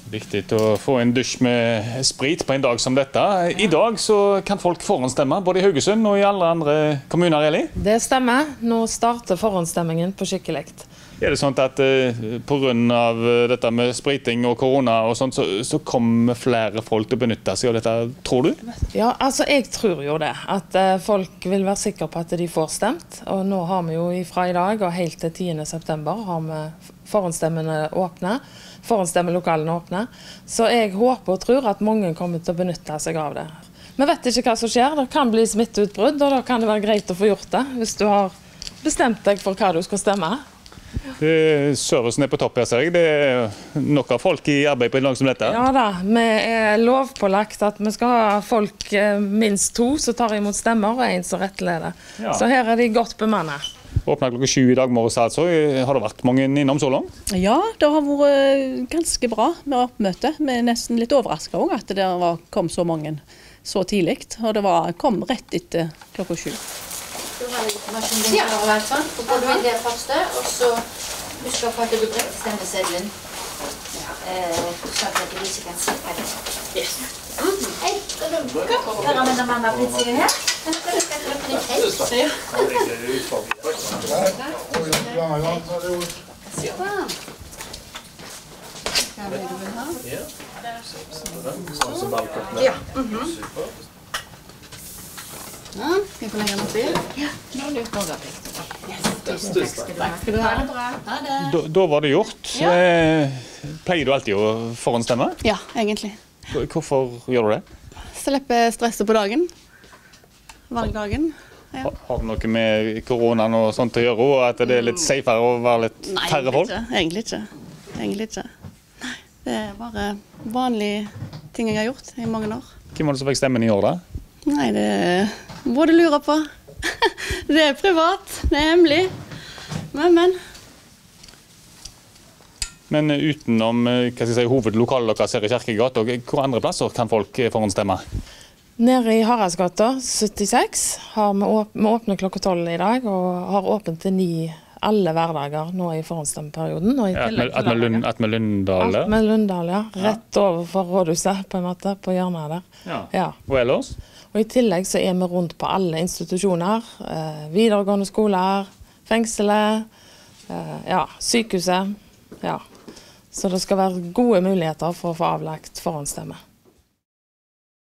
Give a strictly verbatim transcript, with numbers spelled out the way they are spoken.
Viktig å få en dusj med sprit på en dag som dette. I dag så kan folk forhåndsstemme, både i Haugesund og i alle andre kommuner, Eli? Det stemmer. Nå starter forhåndsstemmingen på skikkelig. Er det sånn at eh, på grunn av dette med spriting og korona og sånt, så, så kommer flere folk til å benytte seg av dette, tror du? Ja, altså jeg tror jo det. At eh, folk vil være sikre på at de får stemt. Og nå har vi jo fra i dag og helt til tiende september har vi forhåndsstemmene åpne. Forhåndsstemmelokalene åpne. Så jeg håper og tror at mange kommer til å benytte seg av det. Vi vet ikke hva som skjer. Det kan bli smitteutbrudd, og da kan det være greit å få gjort det hvis du har bestemt deg for hva du skal stemme. Det, servicen er på topp her, ser jeg. Det er nok av folk i arbeid på en dag som dette. Ja da, vi er lovpålagt at vi skal ha folk minst to som tar imot stemmer, og en som rettleder. Ja. Så her er de godt bemannet. Åpnet klokka sju i dag morges, altså. Har det vært mange innom så langt? Ja, det har vært ganske bra med oppmøte. Vi er nesten litt overrasket også at det var, kom så mange så tidlig. Og det var, kom rett etter klokka sju. Du har legitimasjon din her, i hvert fall. Så går du inn der første, og så husk å få at du bretter stemmeseddelen. Så at du ikke kan se hva det er. Yes. Hei, skal du høre med den mamma plutselig her? Kan du ikke lukke klokken i tre? Ja. Ja, skal jeg få legge den oppi? Ja, nå er det borgerplikt. Tusen takk skal du ha. Takk skal du ha. Ha det bra. Ha det. Da, da var det gjort. Ja. Pleier du alltid å forhåndsstemme? Ja, egentlig. Hvorfor gjør du det? Slipper stresset på dagen. Valgdagen. Ja. Har, har det noe med koronaen og sånt å gjøre, og at det er litt safere å være litt Nei, færre folk? Nei, egentlig ikke. Egentlig ikke. Nei, det er bare vanlige ting jeg har gjort i mange år. Hvem var det som fikk stemmen i år da? Nei, det er både lurer på. Det er privat, det er hemmelig. Men, men. Men utenom hva skal jeg si, hovedlokalet deres her i Kjerkegata, hvor andre plasser kan folk forhåndsstemme? Nede i Haraldsgata syttiseks har vi, åp vi åpner klokka tolv i dag, og har åpent til ni alle hverdager nå i forhåndsstemmeperioden. Og i ja, at med Lund, Lunddal? At med Lunddal, ja. Rett overfor rådhuset, på en måte, på hjørnet der. Ja. Ja. Og ellers? Og i tillegg så er vi rundt på alle institusjoner, eh, videregående skoler, fengselet, eh, ja, sykehuset, ja. Så det skal være gode muligheter for å få avlagt forhåndsstemme.